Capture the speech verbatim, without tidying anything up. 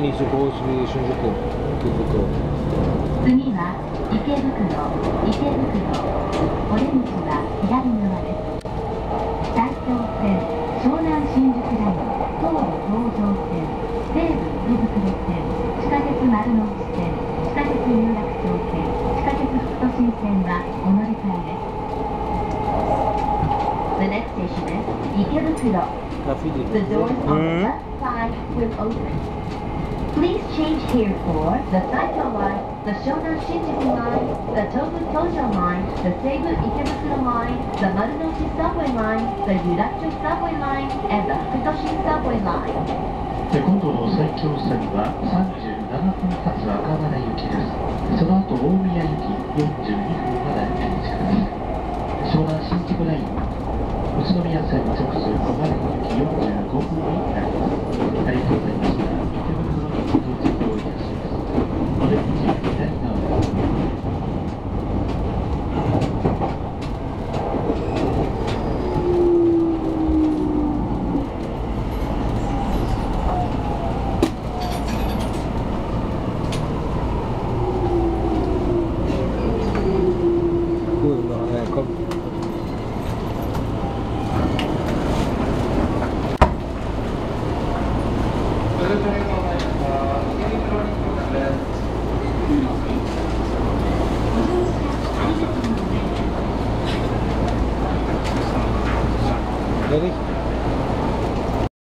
にじゅうご時新宿池袋。 次は池袋、池袋。お出口は左側です。埼京線、湘南新宿ライン、東武東上線、西武池袋線、地下鉄丸の内線、地下鉄有楽町線、地下鉄副都心線はお乗り換えです。The next station is 池袋. The doors on the left side will open. Please change here for the Saito line, the Shonan Shinjuku line, the Tobu Tojo line, the Seibu Ikebukuro line, the Marunouchi subway line, the Yurakucho subway line, and the Fukutoshin subway line. 今度の埼京線はさんじゅうななふん発赤羽行きです。その後大宮行きよんじゅうにふんまでお待ちください。湘南新宿ライン、宇都宮線直通小金井行きよんじゅうごふんになります。ありがとうございました。池袋に到着をいたします。お出口左側です。 Gracias.